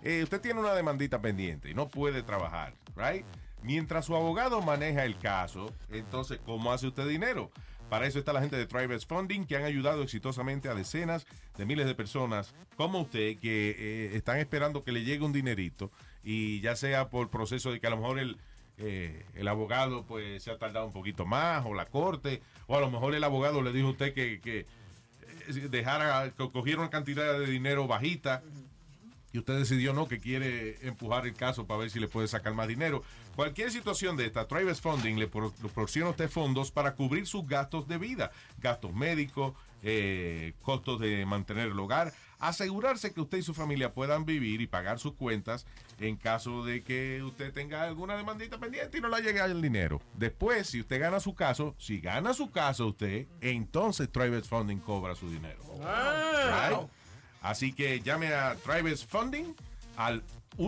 usted tiene una demandita pendiente y no puede trabajar, right? Mientras su abogado maneja el caso, entonces, ¿cómo hace usted dinero? Para eso está la gente de Thrivest Funding, que han ayudado exitosamente a decenas de miles de personas como usted, que están esperando que le llegue un dinerito, y ya sea por proceso de que a lo mejor el abogado pues se ha tardado un poquito más, o la corte, o a lo mejor el abogado le dijo a usted que cogiera una cantidad de dinero bajita, y usted decidió no, que quiere empujar el caso para ver si le puede sacar más dinero. Cualquier situación de esta, Thrivest Funding le proporciona a usted fondos para cubrir sus gastos de vida, gastos médicos, costos de mantener el hogar, asegurarse que usted y su familia puedan vivir y pagar sus cuentas en caso de que usted tenga alguna demandita pendiente y no le llegue el dinero. Después, si usted gana su caso, usted, entonces Thrivest Funding cobra su dinero. Right? Así que llame a Thrivest Funding al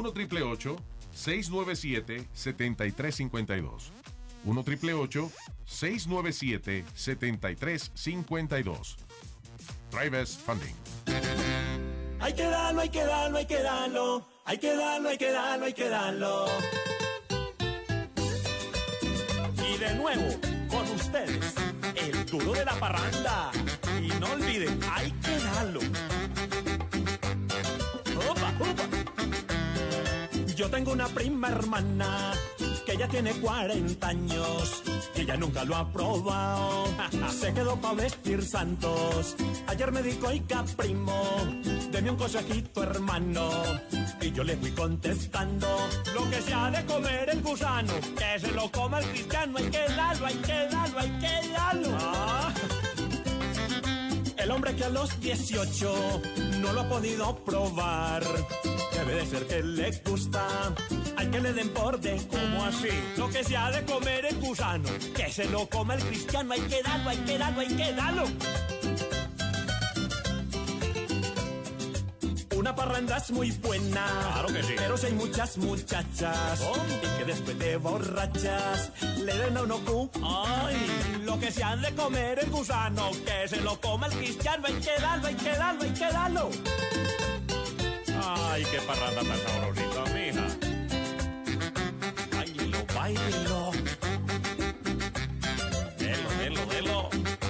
1-888-697-7352. 1-888-697-7352. Thrivest Funding. Hay que darlo, hay que darlo, hay que darlo. Hay que darlo, hay que darlo, hay que darlo. Y de nuevo, con ustedes, el duro de la parranda. Y no olviden, hay que darlo. ¡Opa, opa! Yo tengo una prima hermana que ya tiene 40 años y ella nunca lo ha probado. Se quedó pa' vestir santos. Ayer me dijo, oiga, primo, deme un consejito, hermano. Y yo le fui contestando: lo que se ha de comer el gusano, que se lo coma el cristiano. Hay que darlo, hay que darlo, hay que darlo. El hombre que a los 18 no lo ha podido probar, debe de ser que le gusta. Hay que le den por de como así. Lo que se ha de comer el gusano, que se lo coma el cristiano. Hay que darlo, hay que darlo, hay que darlo. Una parranda es muy buena, claro que sí, pero si hay muchas muchachas y que después de borrachas le den a uno cu. Ay, lo que se han de comer el gusano, que se lo coma el cristiano. Hay que darlo, hay que darlo, hay que darlo. Ay, qué parranda tan sabrosita, mija. Báilelo, báilelo. Delo.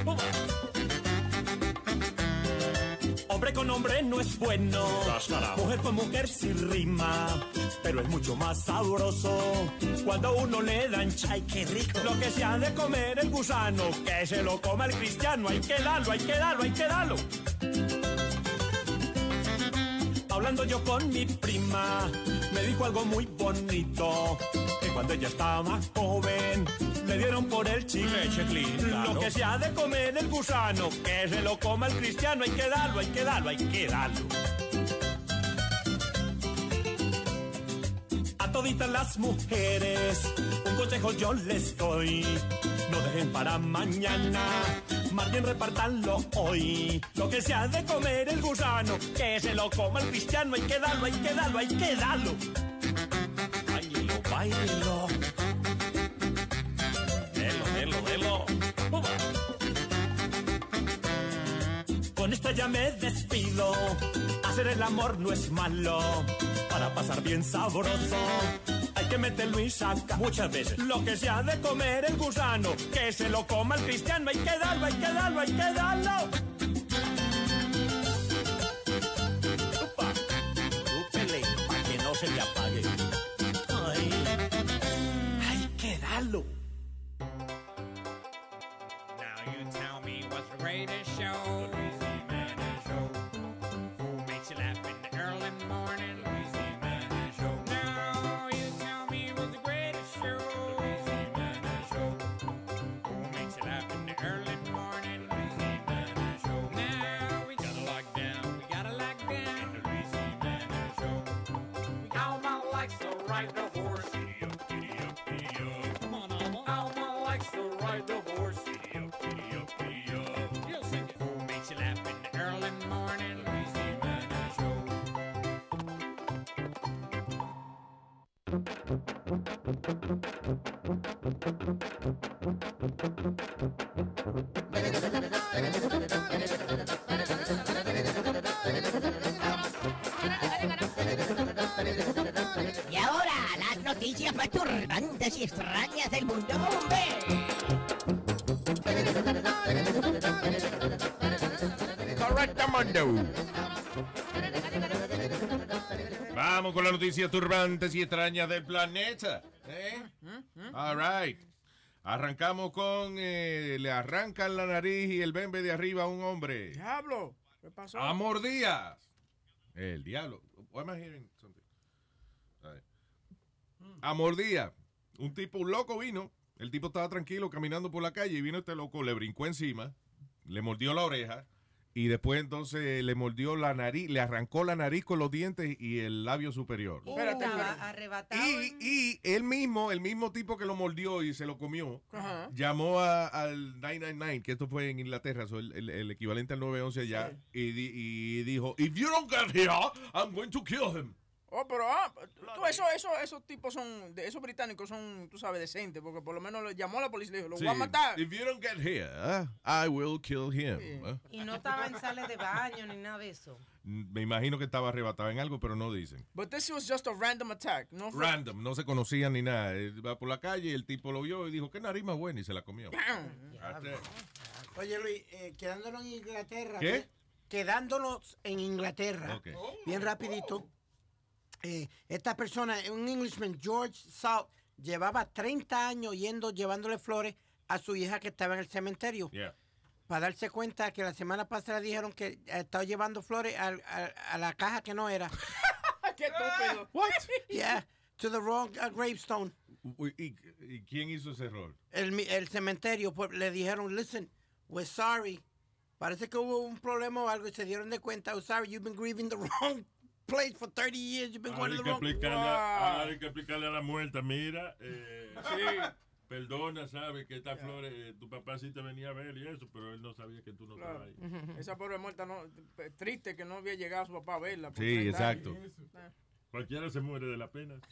Hombre con hombre no es bueno, mujer con mujer sí rima, pero es mucho más sabroso cuando uno le dan chay. ¡Qué rico! Lo que se ha de comer el gusano, que se lo coma el cristiano. Hay que darlo, hay que darlo, hay que darlo. Hablando yo con mi prima, me dijo algo muy bonito, que cuando ella estaba joven le dieron por el chicle. Claro. Lo que se ha de comer el gusano, que se lo coma el cristiano. Hay que darlo, hay que darlo, hay que darlo. A toditas las mujeres un consejo yo les doy: no dejen para mañana, más bien repártanlo hoy. Lo que se ha de comer el gusano, que se lo coma el cristiano. Hay que darlo, hay que darlo, hay que darlo. Báilelo, báilelo. Delo. Con esta ya me despido. Hacer el amor no es malo, para pasar bien sabroso hay que meterlo y sacar muchas veces. Lo que se ha de comer el gusano, que se lo coma el cristiano. Hay que darlo, hay que darlo, hay que darlo. Upa, úpele, para que no se le apague. Ay, hay que darlo. The greatest show, the Greasy Manor Show. Who makes you laugh in the early morning? The Greasy Manor Show. Now you tell me what's the greatest show, the Greasy Manor Show. Who makes you laugh in the early morning? The Greasy Manor Show. Now we gotta lock down the Greasy Manor Show. Alma likes to ride the horse. Giddy up, giddy up, giddy up. Come on, Alma. Alma likes to ride the horse. Giddy up, giddy up, giddy up. You laugh in the early morning, Greasy Manor Show. noticias más turbantes y extrañas del mundo, hombre. Correcto, mundo. Vamos con las noticias turbantes y extrañas del planeta. All right. Arrancamos con le arrancan la nariz y el bembe de arriba a un hombre. Diablo, ¿qué pasó? A mordidas. El diablo. Why am I hearing something? A mordidas. Un tipo, un loco vino. El tipo estaba tranquilo caminando por la calle y vino este loco, le brincó encima, le mordió la oreja y después entonces le mordió la nariz, le arrancó la nariz con los dientes y el labio superior. Espérate, Estaba espérate. arrebatado. Y él mismo, el mismo tipo que lo mordió y se lo comió, Ajá. llamó al 999, que esto fue en Inglaterra, el equivalente al 911 allá, y dijo, if you don't get here, I'm going to kill him. Oh, pero tú, esos tipos son, esos británicos son, tú sabes, decentes, porque por lo menos le llamó a la policía y le dijo, lo Sí, voy a matar. if you don't get here, I will kill him. Y no estaba en sales de baño ni nada de eso. Me imagino que estaba arrebatado en algo, pero no dicen. But this was just a random attack. No fue- Random, no se conocían ni nada. Él va por la calle y el tipo lo vio y dijo, qué nariz más buena, y se la comió. Oye, Luis, quedándonos en Inglaterra. ¿Qué? Quedándonos en Inglaterra. Ok. Bien rapidito. Esta persona, un Englishman, George South, llevaba 30 años llevándole flores a su hija que estaba en el cementerio. Yeah. Para darse cuenta que la semana pasada dijeron que estaba llevando flores a la caja que no era. Qué estúpido. What? Yeah, to the wrong gravestone. ¿Y quién hizo ese error? El cementerio pues, le dijeron, listen, we're sorry. Parece que hubo un problema o algo y se dieron de cuenta. Oh, sorry, you've been grieving the wrong place for 30 years. You've been going to the wrong... Hay que explicarle a la muerta, mira, perdona, sabes que estas flores, tu papá sí te venía a ver y eso, pero él no sabía que tú no estabas ahí. Esa pobre muerta, no, triste que no había llegado su papá a verla. por Sí, 30 exacto. años. Cualquiera se muere de la pena.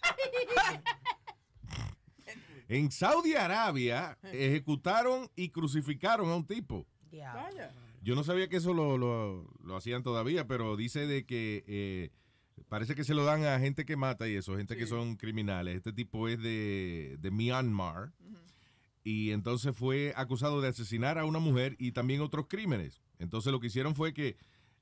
En Saudi Arabia ejecutaron y crucificaron a un tipo. Diablo. Vaya. Yo no sabía que eso lo hacían todavía, pero dice de que parece que se lo dan a gente que mata y eso, gente que son criminales. Este tipo es de Myanmar y entonces fue acusado de asesinar a una mujer y también otros crímenes. Entonces lo que hicieron fue que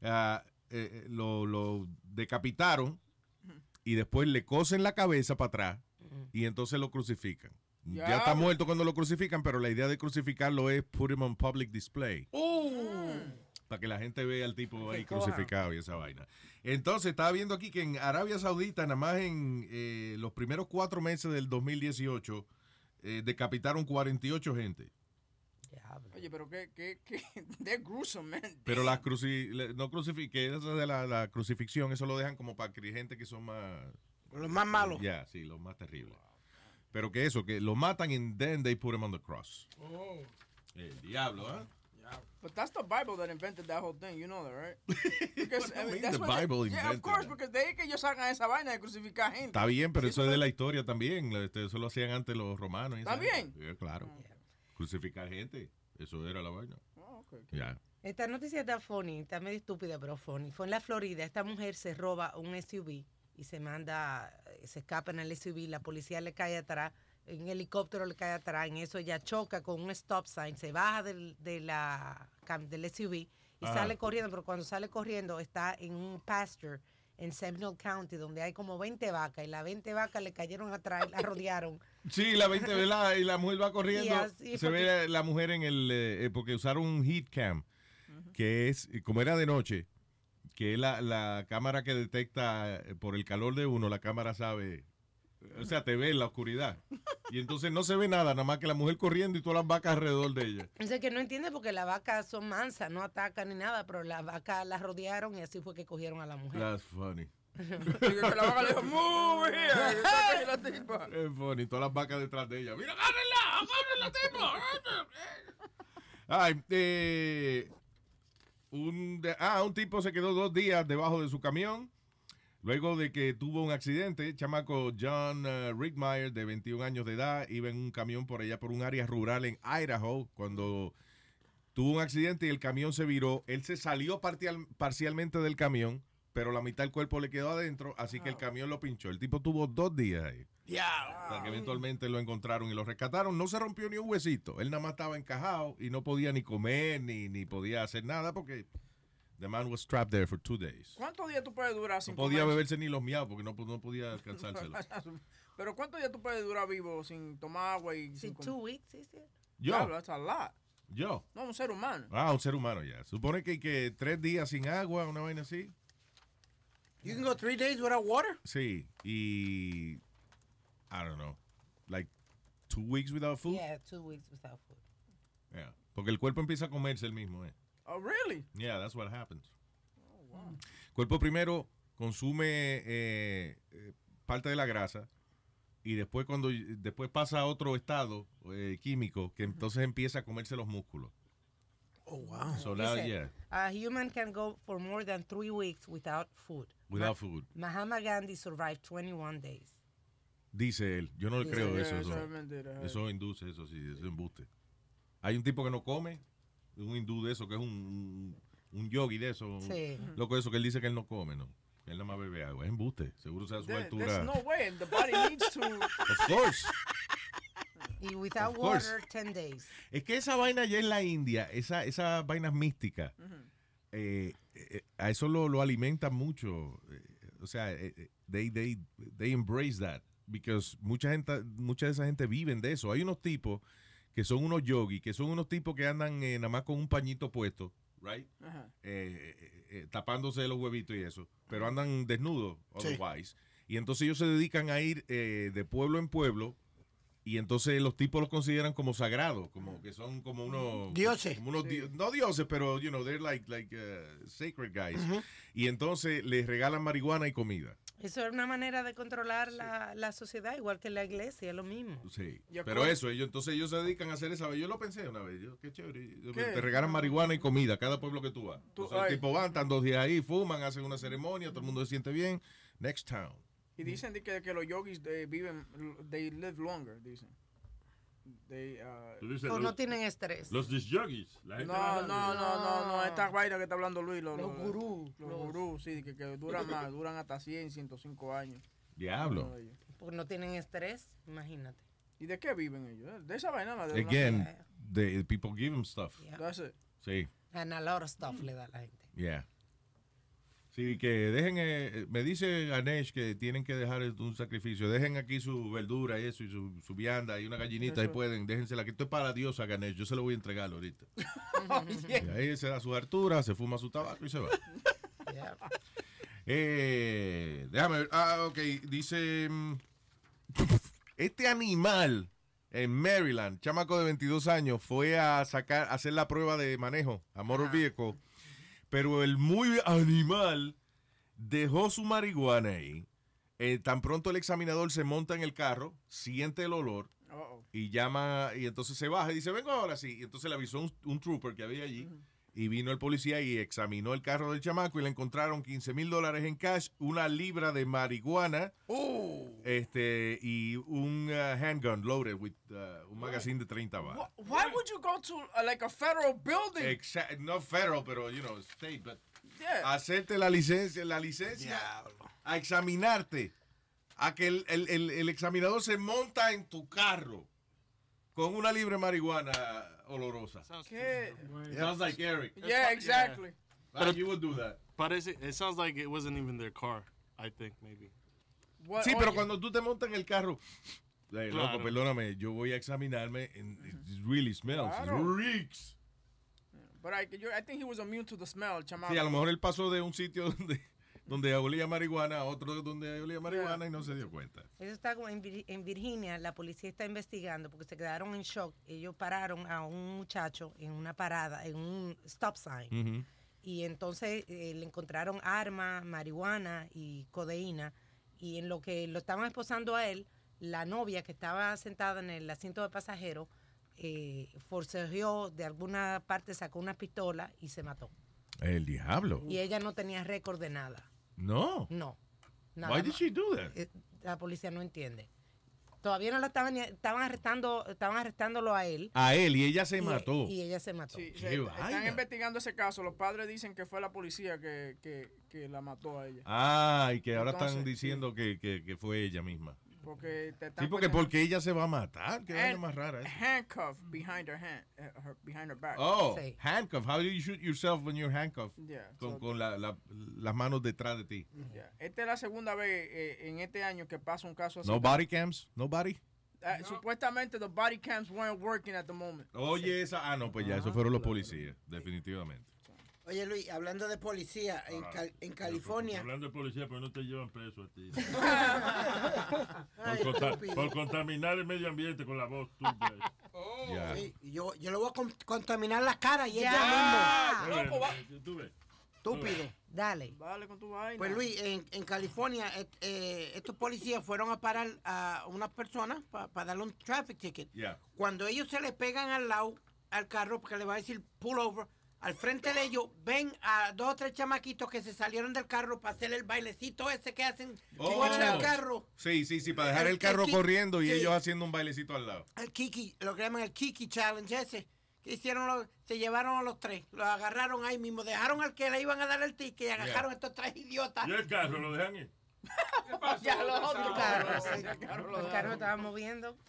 lo decapitaron y después le cosen la cabeza para atrás y entonces lo crucifican. Ya está muerto cuando lo crucifican, pero la idea de crucificarlo es put him on public display. Para que la gente vea al tipo ahí crucificado y esa vaina. Entonces, estaba viendo aquí que en Arabia Saudita, nada más en los primeros 4 meses del 2018, decapitaron 48 gente. Diablo. Oye, pero qué they're gruesome, man. Pero la eso de la crucifixión, eso lo dejan como para gente que son más... Los más malos. Ya, sí, los más terribles. Pero que eso, que lo matan and then they put him on the cross. El diablo, ¿eh? But that's the Bible that invented that whole thing, you know that, right? Because, I mean, The that's what Bible yeah, of invented course, that. because de ahí que ellos sacan esa vaina de crucificar gente. Está bien, pero eso es de la historia también. Eso lo hacían antes los romanos. y esa ¿También? vaina. Sí, claro. Crucificar gente. Eso era la vaina. Oh, okay. Ya. Esta noticia está funny, está medio estúpida, pero funny. Fue en la Florida, esta mujer se roba un SUV y se escapa en el SUV, la policía le cae atrás, un helicóptero le cae atrás, en eso ella choca con un stop sign, se baja del SUV y sale corriendo, pero cuando sale corriendo está en un pasture en Seminole County, donde hay como 20 vacas, y las 20 vacas le cayeron atrás y la rodearon. Sí, la 20, ¿verdad? Y la mujer va corriendo. Y así se ve la mujer en el... porque usaron un heat cam, que es, como era de noche, que es la cámara que detecta por el calor de uno, la cámara sabe... O sea, te ve en la oscuridad. Y entonces no se ve nada, nada más que la mujer corriendo y todas las vacas alrededor de ella. Dice que no entiende porque las vacas son mansas, no atacan ni nada, pero las vacas las rodearon y así fue que cogieron a la mujer. That's funny. Que la vaca le dijo, move here. Y está ahí la tipa. Es funny, todas las vacas detrás de ella. ¡Mira, agárrenla, tipo! Ay, un tipo se quedó 2 días debajo de su camión. Luego de que tuvo un accidente, chamaco John Rickmeyer, de 21 años de edad, iba en un camión por allá por un área rural en Idaho, cuando tuvo un accidente y el camión se viró. Él se salió parcialmente del camión, pero la mitad del cuerpo le quedó adentro, así que el camión lo pinchó. El tipo tuvo 2 días ahí. Hasta que eventualmente lo encontraron y lo rescataron. No se rompió ni un huesito. Él nada más estaba encajado y no podía ni comer ni podía hacer nada porque the man was trapped there for 2 days. ¿Cuántos días tú puedes durar sin No podía comer? beberse ni los miados porque no podía alcanzárselo. Pero ¿cuántos días tú puedes durar vivo sin tomar agua y Sí, sin 2 comer? weeks, sí, sí. Yo, That's a lot. yo. No, un ser humano. Un ser humano ya. Supone que 3 días sin agua, una vaina así. You can go 3 days without water? Sí, y I don't know, like 2 weeks without food. Yeah, 2 weeks without food. Yeah. Porque el cuerpo empieza a comerse el mismo, Oh, really? Yeah, that's what happens. El cuerpo primero consume parte de la grasa y después después pasa a otro estado químico que entonces empieza a comerse los músculos. Oh, wow. So now, Dice, yeah, a human can go for more than 3 weeks without food. without food. Mahatma Gandhi survived 21 days. Dice él. Yo no le Dice creo él. eso. Eso Eso, es mentira. eso induce, eso sí, eso es embuste. Hay un tipo que no come, un hindú de eso, que es un yogi de eso. Sí. Loco de eso, que él dice que él no come, ¿no? Que él nada más bebe agua. Es embuste. Seguro sea su There's altura. no way. The body needs to. Of course. Y without Of course. water, 10 days. Es que esa vaina ya en la India, esas vainas místicas, a eso lo alimentan mucho. O sea, they embrace that. Because mucha de esa gente viven de eso. Hay unos tipos que son unos yogis, que son unos tipos que andan nada más con un pañito puesto, right? Ajá. Tapándose los huevitos y eso, pero andan desnudos, otherwise. Y entonces ellos se dedican a ir de pueblo en pueblo. Y entonces los tipos los consideran como sagrados, como que son como unos Dioses. como unos no dioses, pero you know, they're like sacred guys. Y entonces les regalan marihuana y comida. Eso es una manera de controlar la sociedad, igual que la iglesia, es lo mismo. Sí. Yo Pero creo- eso, entonces ellos se dedican a hacer esa. Yo lo pensé una vez, qué chévere. ¿Qué? Te regalan marihuana y comida a cada pueblo que tú vas. Tú- Entonces, ay. los tipos van, están 2 días ahí, fuman, hacen una ceremonia, todo el mundo se siente bien. Next town. Y dicen de que los yogis viven, they live longer, dicen. They, Tú dices, O no tienen estrés. los disjogis. La gente no, baja- no, esta vaina que está hablando Luis. Los gurús. Los gurús, sí, que duran más, duran hasta 100, 105 años. Diablo. Porque no tienen estrés, imagínate. ¿Y de qué viven ellos? De esa vaina. De Again, the people give them stuff. Yeah. That's it. Sí. And a lot of stuff le da a la gente. Yeah. Sí, que dejen, me dice Ganesh que tienen que dejar un sacrificio. Dejen aquí su verdura y eso, y su vianda y una gallinita, y Eso. pueden, déjensela. Que esto es para la diosa Ganesh, yo se lo voy a entregar ahorita. Yeah. Y ahí se da su hartura, se fuma su tabaco y se va. Yeah. Déjame ver. Ok, dice, este animal en Maryland, chamaco de 22 años, fue a hacer la prueba de manejo a motor vehicle. Pero el muy animal dejó su marihuana ahí. Tan pronto el examinador se monta en el carro, siente el olor Uh-oh. y llama, y entonces se baja y dice, vengo ahora sí. Y entonces le avisó un trooper que había allí. Y vino el policía y examinó el carro del chamaco y le encontraron $15,000 en cash, 1 libra de marihuana, y un handgun loaded with un magazine de 30 balas. Why would you go to like a federal building? No federal, pero you know, state, but Yeah. hacerte la licencia, a examinarte, a que el examinador se monta en tu carro con 1 libra de marihuana olorosa. ¿Qué? Sounds like Eric. Yeah, exactly. You would do that. It sounds like it wasn't even their car, I think, maybe. What- Sí, pero oye, cuando tú te montas en el carro, loco, Claro. perdóname, yo voy a examinarme, and it really smells, Claro. it reeks. But I think he was immune to the smell, chamaco. Sí, a lo mejor él pasó de un sitio donde olía marihuana a otro donde olía marihuana y no se dio cuenta. Eso está como en Virginia, la policía está investigando porque se quedaron en shock. Ellos pararon a un muchacho en una parada, en un stop sign. Y entonces le encontraron armas, marihuana y codeína. Y en lo que lo estaban esposando a él, la novia que estaba sentada en el asiento de pasajero forcejeó de alguna parte, sacó una pistola y se mató. El diablo. Y ella no tenía récord de nada. No. No. Nada Why did más. she do that? La policía no entiende. todavía no la estaban arrestándolo a él. A él, y ella se mató. Y ella se mató. Sí, Qué están vaina. investigando ese caso. Los padres dicen que fue la policía que la mató a ella. Ah, y que ahora Entonces, están diciendo que fue ella misma. Porque te están Sí, porque ella se va a matar. Qué vaina And más rara es. handcuff behind her back. Oh, Sí. handcuff. How do you shoot yourself when you're handcuffed? Yeah, Con las manos detrás de ti. yeah. Esta es la segunda vez en este año que pasa un caso así. No body cams? Nobody? Supuestamente the body cams weren't working at the moment. Oye, esa. Ah, no, pues ya, esos fueron los policías, definitivamente. Oye, Luis, hablando de policía, en California. Hablando de policía, pues no te llevan preso a ti. Ay, estúpido. Por contaminar el medio ambiente con la voz tuya. Ya. Sí, yo le voy a contaminar la cara y Ya. ella Loco, va. Tú ves. mismo. Estúpido. Dale. Dale con tu vaina. Pues Luis, en California, estos policías fueron a parar a unas personas para darle un traffic ticket. Yeah. Cuando ellos se le pegan al lado al carro, porque le va a decir pull over, al frente de ellos ven a 2 o 3 chamaquitos que se salieron del carro para hacer el bailecito ese que hacen fuera del carro. Sí, para dejar el carro ki- corriendo y sí. ellos haciendo un bailecito al lado. El Kiki, lo que llaman el Kiki Challenge ese. Que hicieron se llevaron a los 3, los agarraron ahí mismo, dejaron al que le iban a dar el ticket y agarraron a estos 3 idiotas. ¿Y el carro lo dejan ir? Ya los otros El carro, carros. sí. El carro estaba moviendo.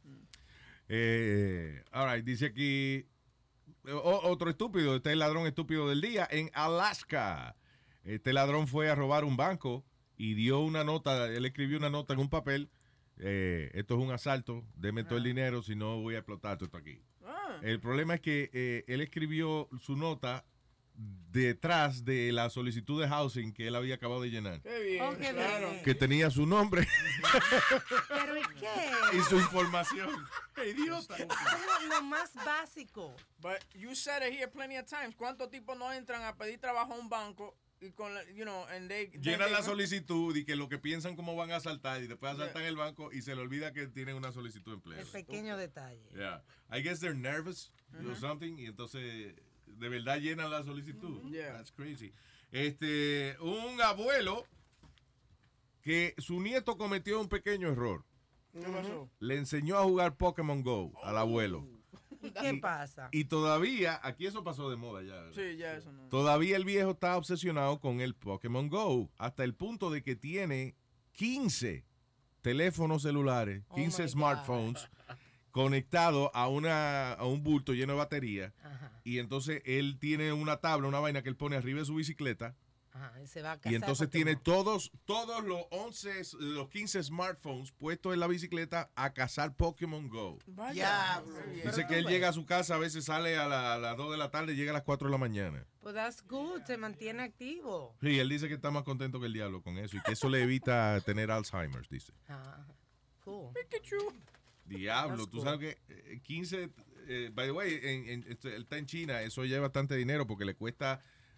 All right, dice aquí otro estúpido, este es el ladrón estúpido del día en Alaska. Este ladrón fue a robar un banco y dio una nota, él escribió una nota en un papel. Esto es un asalto, deme todo el dinero, si no voy a explotar todo esto aquí. El problema es que él escribió su nota detrás de la solicitud de housing que él había acabado de llenar, Qué bien. Oh, qué claro. bien. que tenía su nombre Pero ¿y qué? y su información. Idiota. Es lo más básico. But you said it here plenty of times. ¿Cuántos tipos no entran a pedir trabajo a un banco y con, and they Llenan la solicitud y que lo que piensan cómo van a asaltar y después asaltan el banco y se le olvida que tienen una solicitud de empleo. El pequeño detalle. Yeah. I guess they're nervous or something y entonces de verdad llenan la solicitud. Yeah. That's crazy. Un abuelo que su nieto cometió un pequeño error. ¿Qué pasó? Le enseñó a jugar Pokémon Go al abuelo. ¿Y qué pasa? Y todavía, aquí eso pasó de moda ya. Sí, ya eso no. Todavía el viejo está obsesionado con el Pokémon Go, hasta el punto de que tiene 15 teléfonos celulares, 15 my smartphones conectados a un bulto lleno de batería. Ajá. Y entonces él tiene una tabla, una vaina que él pone arriba de su bicicleta. Ajá, y se va a casar. Y entonces Pokémon. tiene todos los 15 smartphones puestos en la bicicleta a cazar Pokémon Go. Vaya. Diablo. Qué bien. Dice que él llega a su casa, a veces sale a las 2 de la tarde y llega a las 4 de la mañana. Pues that's good, se mantiene activo. Sí, él dice que está más contento que el diablo con eso y que eso le evita tener Alzheimer's, dice. Ajá. Cool. Pikachu. Diablo, That's tú cool. sabes que 15, by the way, él está en China, eso ya es bastante dinero porque le cuesta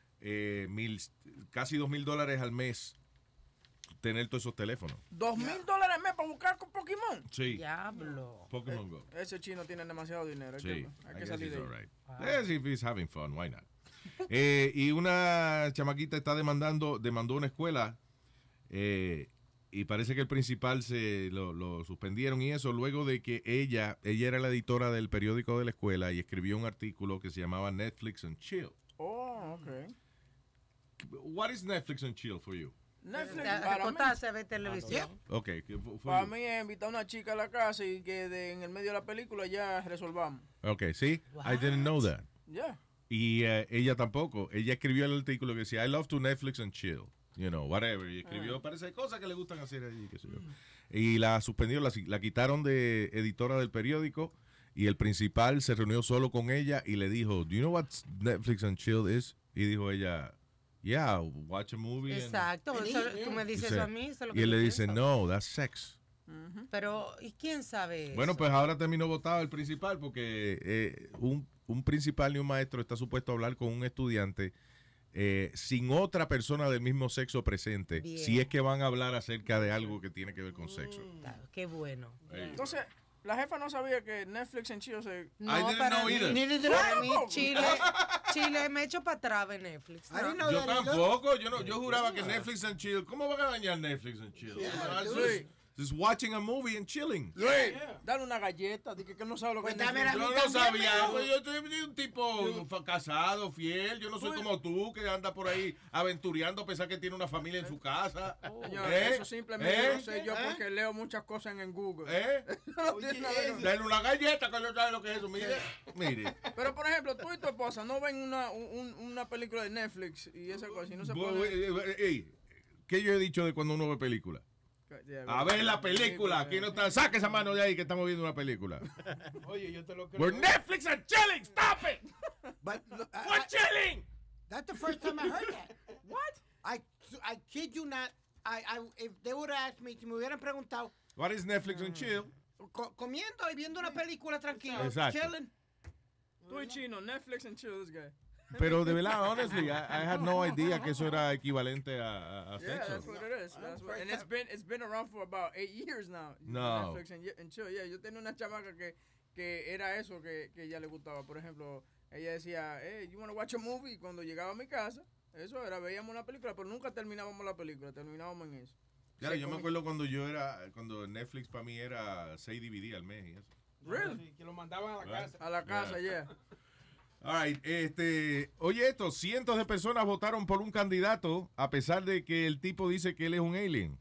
casi $2,000 al mes tener todos esos teléfonos. $2,000 al mes para buscar con Pokémon. Sí, Diablo. Pokémon Go. Ese chino tiene demasiado dinero. Hay Sí, que, I hay que guess salir he's de all ahí. right. If he's having fun, why not? Y una chamaquita está demandó una escuela y parece que el principal lo suspendieron y eso luego de que ella era la editora del periódico de la escuela y escribió un artículo que se llamaba Netflix and Chill. Oh, ok. What is Netflix and Chill for you? Netflix, para mí, Recortarse a ver televisión. Ok, para mí es invitar a una chica a la casa y que en el medio de la película ya resolvamos. Ok, sí, I didn't know that. Ya. Y ella tampoco, ella escribió el artículo que decía I love to Netflix and chill, you know, whatever. Y escribió, parece cosas que le gustan hacer allí, qué sé yo. Y la suspendió, la quitaron de editora del periódico y el principal se reunió solo con ella y le dijo, do you know what Netflix and chill is? Y dijo ella, yeah, watch a movie. Exacto. Tú me dices Dice- eso a mí. Eso es lo que y él yo le dice, pienso. no, that's sex. Pero, ¿y quién sabe eso? Bueno, pues ahora terminó votado el principal porque un principal y un maestro está supuesto a hablar con un estudiante sin otra persona del mismo sexo presente, Bien. si es que van a hablar acerca de algo que tiene que ver con sexo. Qué bueno. Entonces, la jefa no sabía que Netflix en Chido se... No, I didn't para know mí, either. para mí Chile me echo para atrás de Netflix. I didn't No. know Yo that either. tampoco, yo juraba que Netflix and Chill, ¿cómo van a dañar Netflix and Chill? Sí. just watching a movie and chilling. Luis, dale una galleta, dije que no sabe lo que Pues es dame Netflix. la Yo no sabía, pues yo soy un tipo casado, fiel. Yo no soy como tú, que anda por ahí aventureando a pesar que tiene una familia en su casa. Señor, eso simplemente lo sé yo porque leo muchas cosas en Google. No tiene nada que ver. Dale una galleta, que no sabe lo que es eso. Mire. Pero, por ejemplo, tú y tu esposa no ven una película de Netflix y esa cosa y no se puede... Ey, ¿qué yo he dicho de cuando uno ve película? A ver la película. Aquí no está. Saque esa mano de ahí que estamos viendo una película. Oye, yo te lo creo. We're Netflix and chilling. Stop it. But look, We're chilling. That's the first time I heard that. What? I kid you not. If they would have asked me, si me hubieran preguntado, What is Netflix and chill? Comiendo y viendo una película tranquila, Exacto. chilling. Tú y Chino, Netflix and chill, this guy. Pero de verdad, honestly, I had no idea que eso era equivalente a Yeah, sexo. that's what it is. That's what, and it's been around for about 8 years now. No. Netflix and chill. Yeah, yo tenía una chamaca que era eso que ella le gustaba. Por ejemplo, ella decía, hey, you want to watch a movie? Y cuando llegaba a mi casa, eso era, veíamos una película, pero nunca terminábamos la película, terminábamos en eso. Claro, yo me acuerdo cuando Netflix para mí era 6 DVD al mes y eso. Really? Que lo mandaban a la casa. A la casa, yeah. All right, oye esto, cientos de personas votaron por un candidato a pesar de que el tipo dice que él es un alien.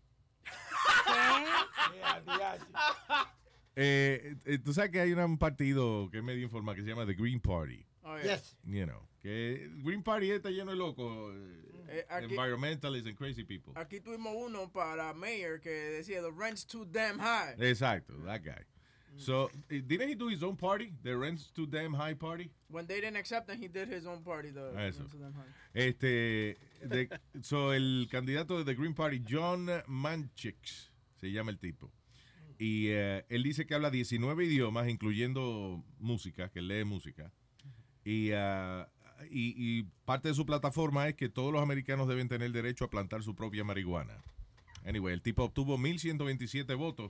Tú sabes que hay un partido que es medio informal que se llama The Green Party. Oh, yeah. Yes. You know, que Green Party está lleno de locos, Aquí- environmentalists and crazy people. Aquí tuvimos uno para mayor que decía, the rent's too damn high. Exacto, that guy. So, didn't he do his own party? The Rent's Too Damn High party? When they didn't accept him, he did his own party. Eso. Rent's Too Damn High. So el candidato de The Green Party, John Manchix, se llama el tipo. Y él dice que habla 19 idiomas, incluyendo música, que lee música. Y parte de su plataforma es que todos los americanos deben tener derecho a plantar su propia marihuana. Anyway, el tipo obtuvo 1,127 votos.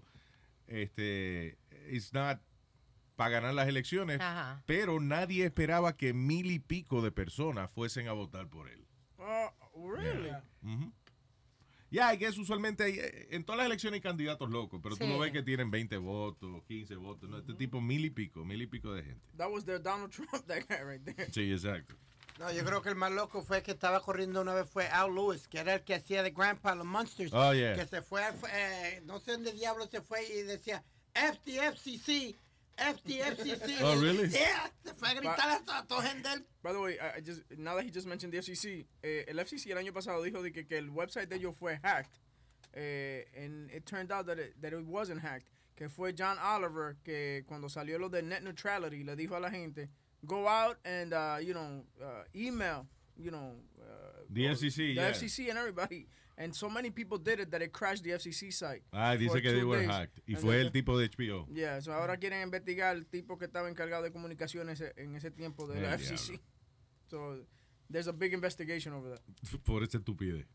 It's not para ganar las elecciones, Ajá. pero nadie esperaba que 1,000 y pico de personas fuesen a votar por él. Really? Ya, que es usualmente en todas las elecciones hay candidatos locos, pero tú Sí. no ves que tienen 20 votos, 15 votos, no, este tipo 1,000 y pico de gente. That was their Donald Trump, that guy right there. Sí, exacto. No, yo creo que el más loco fue que estaba corriendo una vez fue Al Lewis, que era el que hacía de Grandpa los Monsters. Oh, yeah. Que se fue, no sé dónde diablo se fue y decía, F the FCC, F the FCC. Oh, really? Yeah, se fue a gritar a toda gente. By the way, now that he just mentioned the FCC, el FCC el año pasado dijo de que el website de ellos fue hacked. And it turned out that it wasn't hacked. Que fue John Oliver que cuando salió lo de net neutrality le dijo a la gente, go out and, email, The FCC, the yeah. FCC and everybody. And so many people did it that it crashed the FCC site. Dice for que 2 they were days. hacked. Y And fue then- el tipo de HBO. Yeah, so ahora quieren investigar el tipo que estaba encargado de comunicaciones en ese tiempo de la FCC. So there's a big investigation over that. Por esa estupidez.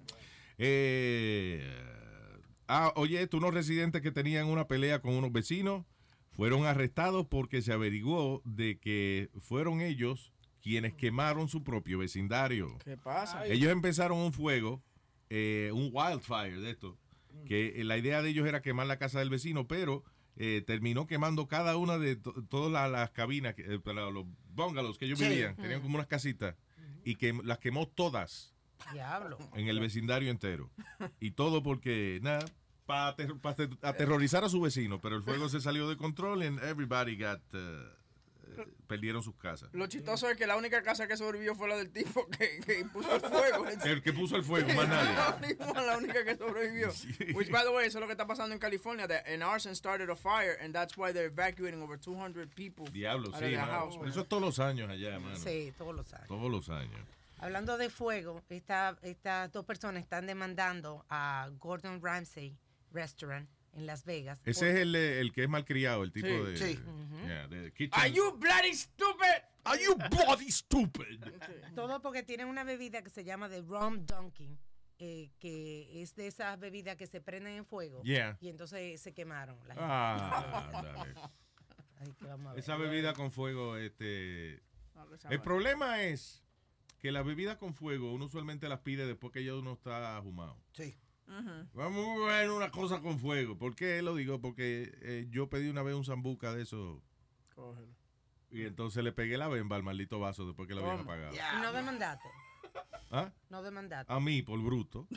Oye, unos residentes que tenían una pelea con unos vecinos fueron arrestados porque se averiguó de que fueron ellos quienes quemaron su propio vecindario. ¿Qué pasa? Ellos empezaron un fuego, un wildfire de esto, que la idea de ellos era quemar la casa del vecino, pero terminó quemando cada una de todas las cabinas, para los bungalows que ellos Sí. vivían. Tenían como unas casitas y que las quemó todas Diablo. en el vecindario entero. Y todo porque, nada, para aterrorizar a su vecino, pero el fuego se salió de control and everybody perdieron sus casas. Lo chistoso es que la única casa que sobrevivió fue la del tipo que puso el fuego. El que puso el fuego, más nadie. La única que sobrevivió. Which, by the way, eso es lo que está pasando en California. That an arson started a fire, and that's why they're evacuating over 200 people. Diablo, out of sí, their mano. house, Eso es todos los años allá, mano. Sí, todos los años. Todos los años. Hablando de fuego, estas dos personas están demandando a Gordon Ramsay Restaurant en Las Vegas. Ese es el que es malcriado, el tipo Sí, de... sí. Yeah, de kitchen. Are you bloody stupid? Are you bloody stupid? Todo porque tienen una bebida que se llama de rum dunking, que es de esas bebidas que se prenden en fuego. Yeah. Y entonces se quemaron. La gente. Dale. Ay, que vamos a ver. Esa bebida con fuego, el problema es que las bebidas con fuego uno usualmente las pide después que ya uno está ahumado. Sí. Vamos a ver una cosa con fuego. ¿Por qué lo digo? Porque yo pedí una vez un sambuca de eso. Cógelo. Y entonces le pegué la bemba al maldito vaso después que lo habían apagado. ¿Y no demandaste? ¿Ah? No demandaste. A mí, por bruto.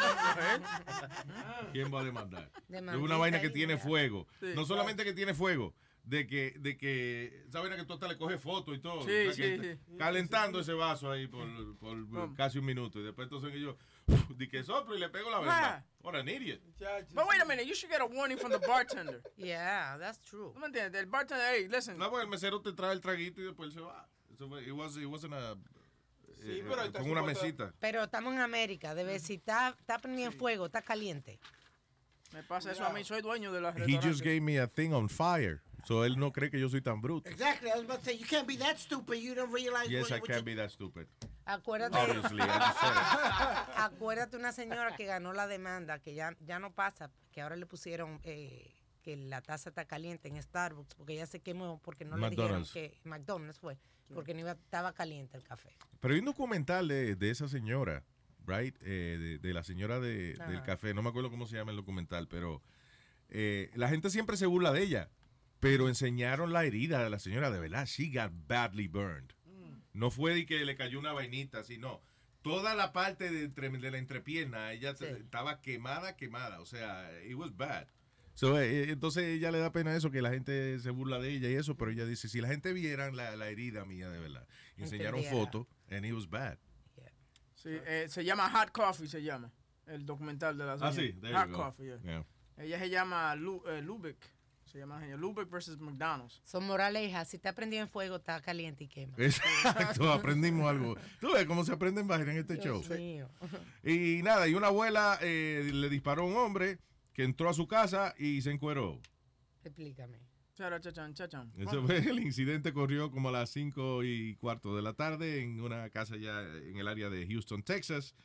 ¿Quién va a demandar? Es una vaina que tiene fuego. Sí, no solamente que tiene fuego, de que esa vaina que tú hasta le coges fotos y todo. Sí, O sea, que sí. calentando ese vaso ahí por casi un minuto. Y después entonces yo di que soplo y le pego la bemba. What an idiot. But wait a minute, you should get a warning from the bartender. Yeah, that's true. ¿No me entiendes? El bartender, hey, listen. No, porque el mesero te trae el traguito y después él se va. It wasn't a... Sí, pero está con una supuesto- mesita. Pero estamos en América. Debe, si está prendido en fuego, está caliente. Me pasa eso a mí, soy dueño de la He restaurante. just gave me a thing on fire. So él no cree que yo soy tan bruto. Exactly. I was about to say, you can't be that stupid. You don't realize Yes, I what can't be that stupid. Acuérdate, Obviously, I just said it. acuérdate una señora que ganó la demanda, que ya no pasa, que ahora le pusieron que la taza está caliente en Starbucks, porque ella se quemó porque no McDonald's. le dijeron que McDonald's fue, porque no estaba caliente el café. Pero hay un documental de esa señora, right? De la señora del café. No me acuerdo cómo se llama el documental, pero la gente siempre se burla de ella. Pero enseñaron la herida de la señora, de verdad. She got badly burned. No fue de que le cayó una vainita, sino toda la parte de la entrepierna, ella estaba quemada. O sea, it was bad. So, entonces ella le da pena eso, que la gente se burla de ella y eso, pero ella dice, si la gente vieran la herida mía de verdad. Y enseñaron Entendiera. fotos, and it was bad. Sí, se llama Hot Coffee, se llama. El documental de la señora. Sí, there Hot you go. Coffee, yeah. Yeah. Ella se llama Lubeck. Se llama ella. Lubeck versus McDonald's. Son moralejas, si está prendido en fuego, está caliente y quema. Exacto, aprendimos algo. Tú ves cómo se aprenden bajar en este show. Dios mío. Y nada, y una abuela le disparó a un hombre que entró a su casa y se encueró. Explícame. Chachan. Ese fue el incidente, corrió como a las 5:15 de la tarde en una casa ya en el área de Houston, Texas.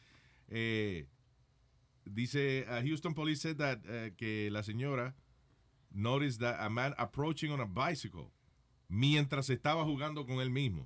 Dice, Houston Police said that que la señora noticed that a man approaching on a bicycle mientras estaba jugando con él mismo.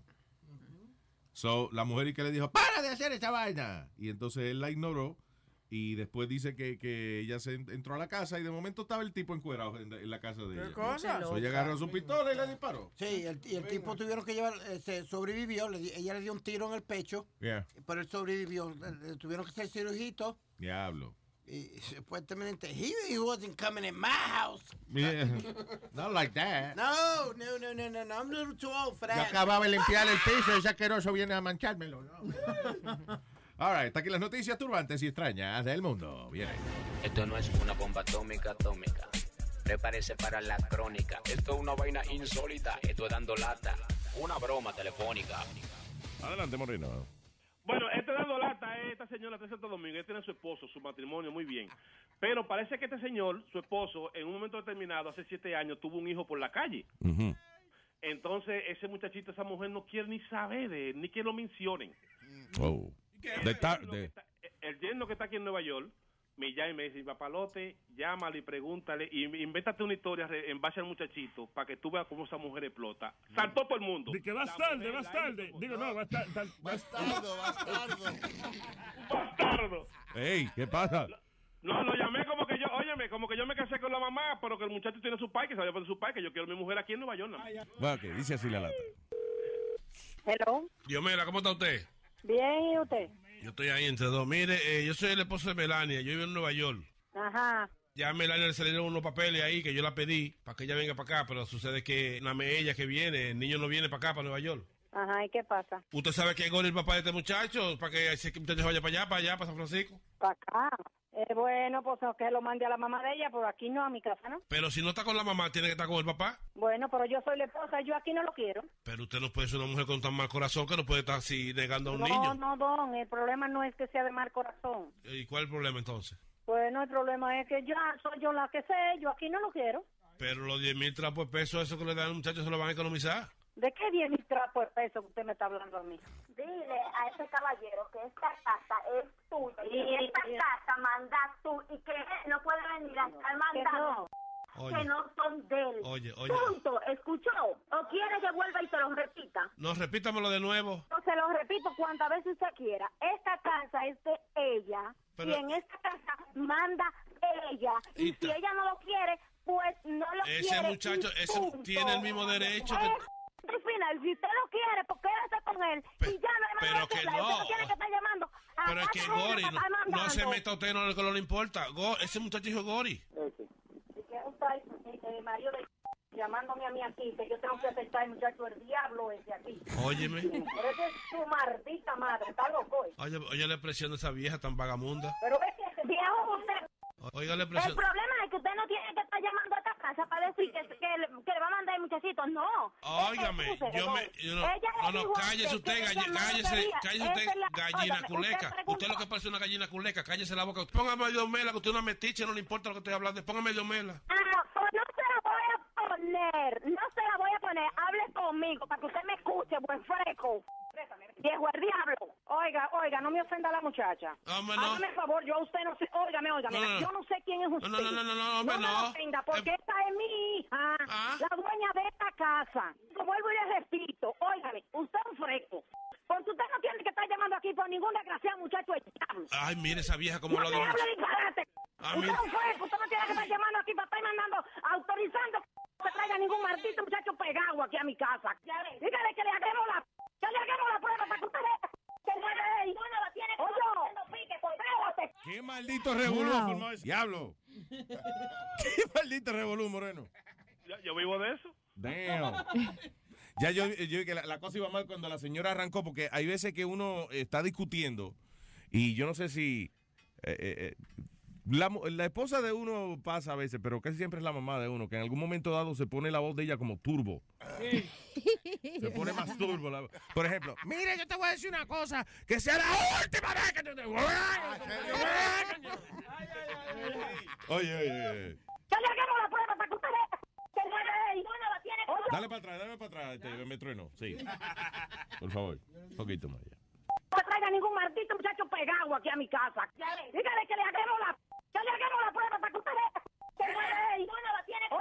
So, la mujer y que le dijo, ¡para de hacer esa vaina! Y entonces él la ignoró y después dice que ella se entró a la casa y de momento estaba el tipo encuerado en la casa de ella. ¿Qué cosa? So, ella agarró su pistola y le disparó. Sí, y el tipo tuvieron que llevar, sobrevivió, ella le dio un tiro en el pecho, Yeah. pero él sobrevivió. Le tuvieron que hacer cirujito Diablo. y supuestamente he wasn't coming in my house. Yeah. Not like that. No, I'm a little too old for Yo that. acababa de limpiar el piso y ese asqueroso viene a manchármelo. ¿No? All right, está aquí las noticias turbantes y extrañas del mundo. Viene. Esto no es una bomba atómica. Prepárese para la crónica. Esto es una vaina insólita. Esto es dando lata. Una broma telefónica. Adelante, Moreno. Bueno, dando lata es esta señora de Santo Domingo. Él tiene su esposo, su matrimonio, muy bien. Pero parece que este señor, su esposo, en un momento determinado, hace 7 años, tuvo un hijo por la calle. Entonces, ese muchachito, esa mujer no quiere ni saber de él, ni que lo mencionen. Oh. El yerno que está aquí en Nueva York me llama y me dice, papalote, llámale y pregúntale y invéntate una historia en base al muchachito para que tú veas cómo esa mujer explota. Saltó todo el mundo. De que vas tarde. Digo, no, Bastardo. Bastardo. Ey, ¿qué pasa? No, lo llamé como que yo me casé con la mamá, pero que el muchacho tiene su pai, que sabía por su pai, que yo quiero a mi mujer aquí en Nueva York. Bueno, que dice así la lata. Hello. Diomela, ¿cómo está usted? Bien, ¿y usted? Yo estoy ahí entre dos. Mire, yo soy el esposo de Melania, yo vivo en Nueva York. Ajá. Ya a Melania le salieron unos papeles ahí que yo la pedí para que ella venga para acá, pero sucede que nada más ella que viene, el niño no viene para acá, para Nueva York. Ajá, ¿y qué pasa? ¿Usted sabe que es Gol el papá de este muchacho? Para que ese muchacho vaya para allá, para San Francisco. Para acá. Bueno, pues que lo mande a la mamá de ella, pero aquí no, a mi casa, ¿no? Pero si no está con la mamá, tiene que estar con el papá. Bueno, pero yo soy la esposa, yo aquí no lo quiero. Pero usted no puede ser una mujer con tan mal corazón que no puede estar así negando a un niño. No, don, el problema no es que sea de mal corazón. ¿Y cuál es el problema entonces? Bueno, el problema es que ya soy yo la que sé, yo aquí no lo quiero. Pero los 10,000 trapos de peso, eso que le dan al muchacho, se lo van a economizar. ¿De qué 10,000 trapos de peso que usted me está hablando a mí? Dile a ese caballero que esta casa es tuya. Y esta casa mandas tú y que él no puede venir a estar mandando. Que no son de él. Oye. Punto. ¿Escuchó? ¿O quiere que vuelva y te lo repita? No, repítamelo de nuevo. Entonces se lo repito cuantas veces usted quiera. Esta casa es de ella. Pero- y en esta casa manda ella. Y si ella no lo quiere, pues no lo quiere. Ese muchacho, y ese punto. tiene el mismo derecho que... Al final, si usted lo quiere, pues quédese con él. Y ya no hay más pero nada que hablar. no. Usted no tiene que estar llamando. a Pero es que cada uno Gori, para estar no se mandando. meta usted en lo que no le importa. Ese muchacho dijo Gori. Si quiere usted, marido de llamándome a mí aquí, que yo tengo que aceptar, muchacho, el diablo ese aquí. Óyeme. Pero esa es su maldita madre, está loco. Oye la expresión de esa vieja tan vagabunda. Pero es que viejo usted. Oiga la El expresión. problema es que usted no tiene que estar llamando a esta casa para decir que le va a mandar el muchachito. No. Óigame, no, cállese usted, cállese usted, gallina culeca. Usted lo que parece una gallina culeca, cállese la boca. Póngame Dios Mela, que usted es una metiche, no le importa lo que estoy hablando. Póngame Dios Mela. Pues no se la voy a poner, hable conmigo para que usted me escuche, buen fresco. Viejo el diablo. Oiga, no me ofenda a la muchacha. Hombre, no. Hágame el favor, yo a usted no sé, óigame, No, no. yo no sé quién es usted. No, hombre, me no. ofenda, porque esta es mi hija, la dueña de esta casa. Como vuelvo y le repito, óigame, usted es un fresco. Porque usted no tiene que estar llamando aquí por ningún desgraciado muchacho del diablo. Ay, mire esa vieja como No lo me doble. hable disparate. Ah, Usted mire. es un fresco, usted no tiene que estar llamando aquí para estar mandando, autorizando que se traiga ningún maldito muchacho pegado aquí a mi casa. Dígale que le hagamos la prueba para que usted vea que no es de él. No la tiene que estar pique, espérate. ¿Qué maldito revolú formó ese? Diablo. ¿Qué maldito revolú, Moreno? Yo vivo de eso. Damn. Ya yo que la cosa iba mal cuando la señora arrancó, porque hay veces que uno está discutiendo y yo no sé si la esposa de uno pasa a veces, pero casi siempre es la mamá de uno, que en algún momento dado se pone la voz de ella como turbo. Se pone más turbo. Por ejemplo, mire, yo te voy a decir una cosa, que sea la última vez que yo te... Oye. Que le hagamos la prueba para que usted vea que no es de él. No la tiene que Dale para atrás, me trueno. Sí. Por favor, un poquito más ya. no se traiga ningún maldito muchacho pegado aquí a mi casa. Dígale que le hagamos la prueba para que usted vea que no es de él. No la tiene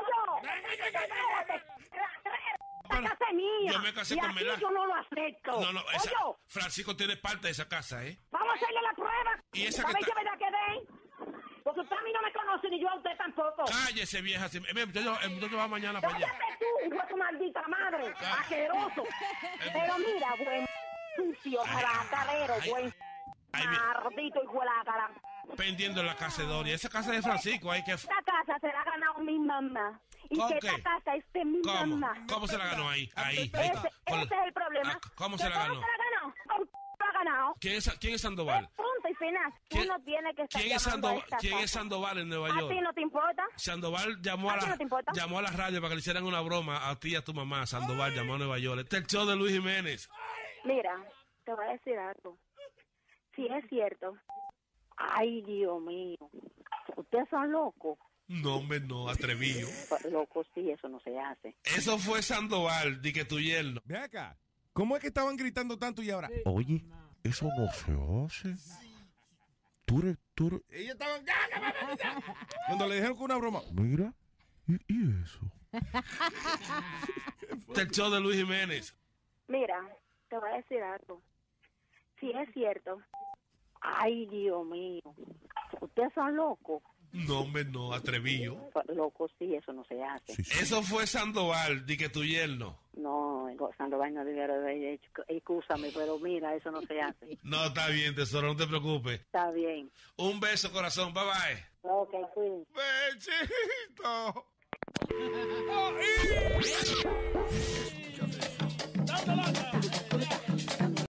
que la casa es mía. Yo me casé y con aquí Mela. yo no lo acepto. No, Francisco tiene parte de esa casa, ¿eh? Vamos a hacerle la prueba. Y esa ¿Sabes que qué verdad que den? Porque usted a mí no me conoce ni yo a usted tampoco. Cállese, vieja. El muchacho va mañana para allá. Cállate tú, hijo de tu maldita madre, asqueroso. Pero mira, buen sucio, racarero, buen maldito hijo de la cara. Pendiendo la casa de Doria. Esa casa de Francisco, hay que... Esta casa se la ha ganado mi mamá. Y ¿Con que qué? esta casa es de mi ¿Cómo? mamá. ¿Cómo se la ganó ahí? Ahí. Ese es el problema. ¿Cómo se la ganó? ¿Cómo se la ganó? ¿Cómo se la ganó? ¿Quién es Sandoval? Punto y final. ¿Quién- Uno tiene que estar ¿Quién es llamando a esta ¿Quién casa. es Sandoval en Nueva ¿A York? ti no te importa? Sandoval llamó ¿A ti no te importa? llamó a la radio para que le hicieran una broma a ti y a tu mamá. Sandoval llamó a Nueva York. Este es el show de Luis Jiménez. Mira, te voy a decir algo. Si es cierto. Ay, Dios mío. Ustedes son locos. No, hombre, no, atrevido. Locos, sí, eso no se hace. Eso fue Sandoval, di que tu yerno. Ve acá. ¿Cómo es que estaban gritando tanto y ahora? Oye, eso no se hace. Tú eres... Ellos estaban... Cuando le dijeron que una broma. Mira, ¿y eso? Este es el show de Luis Jiménez. Mira, te voy a decir algo. Si es cierto. Ay, Dios mío. Ustedes son locos. No, hombre, no, atrevido. Locos, sí, eso no se hace. Eso fue Sandoval, di que tu yerno. No, Sandoval no debiera haber hecho. Excúsame, pero mira, eso no se hace. No, está bien, tesoro, no te preocupes. Está bien. Un beso, corazón, bye bye. Ok, cuídense. Besito. ¡Dando lata!